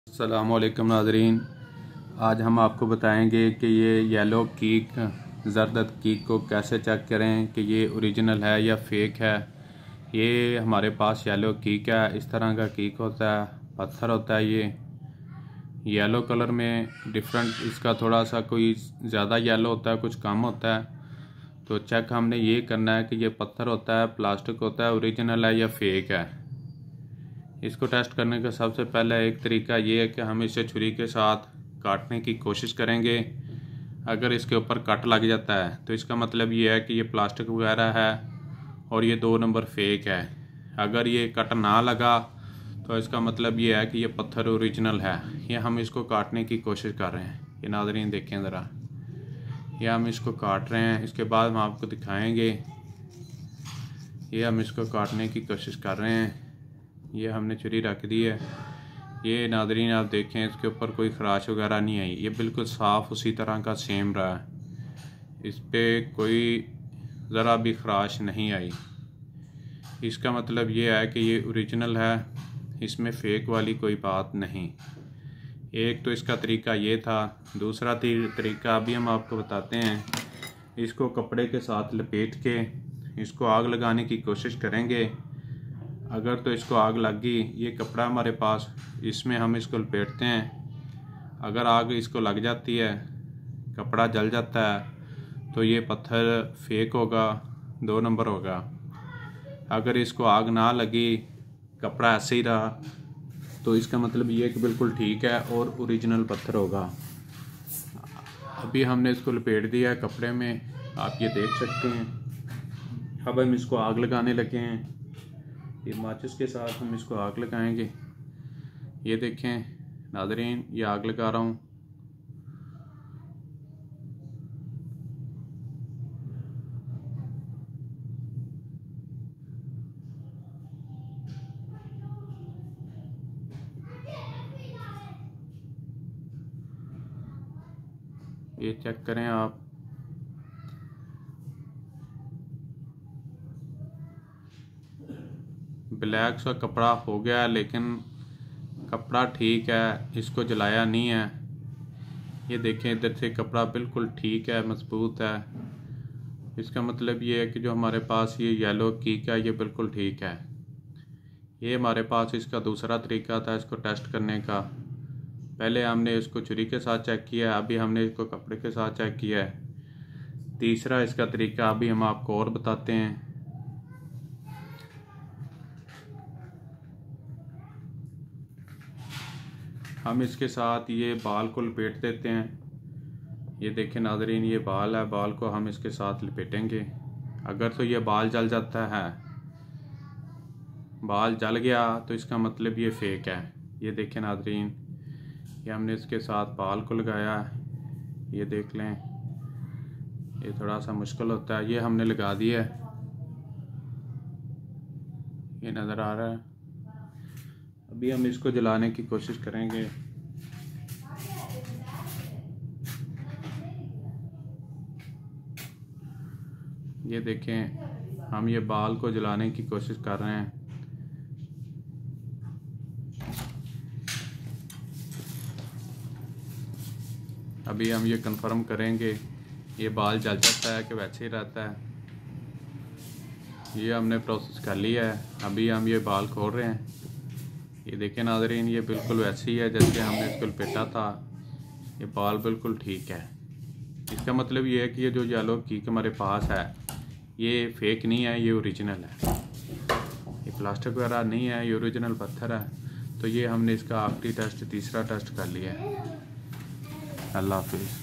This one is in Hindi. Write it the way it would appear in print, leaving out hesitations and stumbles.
अस्सलामुअलैकुम नाज़रीन, आज हम आपको बताएंगे कि ये येलो कीक ज़रदद कीक को कैसे चेक करें कि ये ओरिजिनल है या फेक है। ये हमारे पास येलो कीक है, इस तरह का कीक होता है, पत्थर होता है। ये येलो कलर में डिफरेंट, इसका थोड़ा सा कोई ज़्यादा येलो होता है, कुछ कम होता है। तो चेक हमने ये करना है कि ये पत्थर होता है, प्लास्टिक होता है, ओरिजिनल है या फेक है। इसको टेस्ट करने का सबसे पहले एक तरीका ये है कि हम इसे छुरी के साथ काटने की कोशिश करेंगे। अगर इसके ऊपर कट लग जाता है तो इसका मतलब ये है कि ये प्लास्टिक वगैरह है और ये 2 नंबर फेक है। अगर ये कट ना लगा तो इसका मतलब ये है कि ये पत्थर ओरिजिनल है। ये हम इसको काटने की कोशिश कर रहे हैं। ये नाज़रीन देखें ज़रा, ये हम इसको काट रहे हैं। इसके बाद हम आपको दिखाएंगे। ये हम इसको काटने की कोशिश कर रहे हैं। ये हमने छुरी रख दी है। ये नाज़रीन आप देखें, इसके ऊपर कोई खराश वगैरह नहीं आई, ये बिल्कुल साफ़ उसी तरह का सेम रहा है। इस पर कोई ज़रा भी खराश नहीं आई। इसका मतलब ये है कि ये ओरिजिनल है, इसमें फ़ेक वाली कोई बात नहीं। एक तो इसका तरीका ये था। दूसरा तरीका अभी हम आपको बताते हैं। इसको कपड़े के साथ लपेट के इसको आग लगाने की कोशिश करेंगे। अगर तो इसको आग लग गई, ये कपड़ा हमारे पास, इसमें हम इसको लपेटते हैं। अगर आग इसको लग जाती है, कपड़ा जल जाता है, तो ये पत्थर फेक होगा, 2 नंबर होगा। अगर इसको आग ना लगी, कपड़ा ऐसे ही रहा, तो इसका मतलब ये कि बिल्कुल ठीक है और ओरिजिनल पत्थर होगा। अभी हमने इसको लपेट दिया है कपड़े में, आप ये देख सकते हैं। अब हम इसको आग लगाने लगे हैं। ये माचिस के साथ हम इसको आग लगाएंगे। ये देखें नाज़रीन, ये आग लगा रहा हूँ। ये चेक करें आप। ब्लैक सा कपड़ा हो गया, लेकिन कपड़ा ठीक है, इसको जलाया नहीं है। ये देखें, इधर से कपड़ा बिल्कुल ठीक है, मजबूत है। इसका मतलब ये है कि जो हमारे पास ये येलो कीक है, ये बिल्कुल ठीक है। ये हमारे पास इसका दूसरा तरीका था इसको टेस्ट करने का। पहले हमने इसको छुरी के साथ चेक किया, अभी हमने इसको कपड़े के साथ चेक किया है। तीसरा इसका तरीका अभी हम आपको और बताते हैं। हम इसके साथ ये बाल को लपेट देते हैं। ये देखें नाज़रीन, ये बाल है, बाल को हम इसके साथ लपेटेंगे। अगर तो ये बाल जल जाता है, बाल जल गया, तो इसका मतलब ये फेक है। ये देखें नाज़रीन, ये हमने इसके साथ बाल को लगाया। ये देख लें, ये थोड़ा सा मुश्किल होता है। ये हमने लगा दिया है, ये नज़र आ रहा है। अभी हम इसको जलाने की कोशिश करेंगे। ये देखें, हम ये बाल को जलाने की कोशिश कर रहे हैं। अभी हम ये कंफर्म करेंगे ये बाल जल जाता है कि वैसे ही रहता है। ये हमने प्रोसेस कर लिया है। अभी हम ये बाल खोल रहे हैं। ये देखें नाज़रीन, ये बिल्कुल वैसे ही है जैसे हमने इसको लपेटा था। ये बाल बिल्कुल ठीक है। इसका मतलब ये है कि ये जो येलो कीक हमारे पास है, ये फेक नहीं है, ये ओरिजिनल है। ये प्लास्टिक वगैरह नहीं है, ये ओरिजिनल पत्थर है। तो ये हमने इसका आखिरी टेस्ट, तीसरा टेस्ट कर लिया है। अल्लाह हाफिज़।